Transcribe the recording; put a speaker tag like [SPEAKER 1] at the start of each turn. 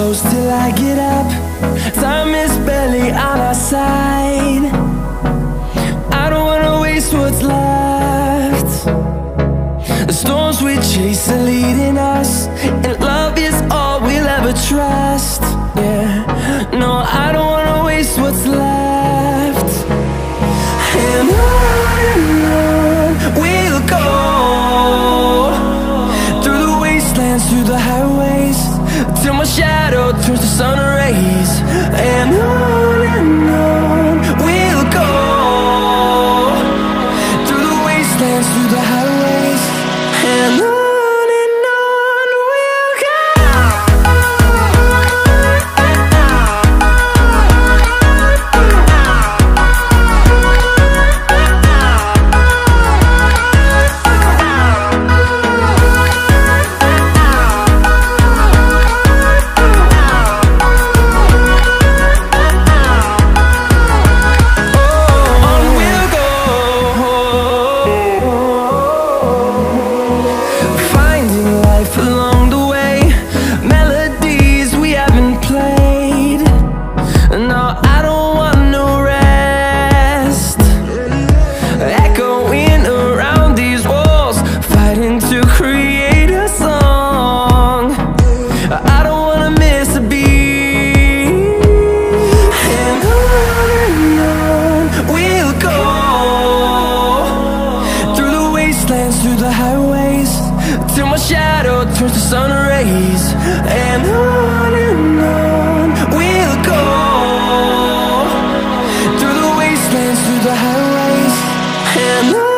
[SPEAKER 1] close till I get up. Time is barely on our side. I don't wanna waste what's left. The storms we chase are leading us, and love is all we'll ever trust. Yeah, no, I don't wanna waste what's left. And on we'll go, through the wastelands, through the highways, till my shadow turns to sun rays. And on we'll go, through the wastelands, through the highways, and on we'll go. Through the highways, till my shadow turns to sun rays. And on we'll go, through the wastelands, through the highways, and on.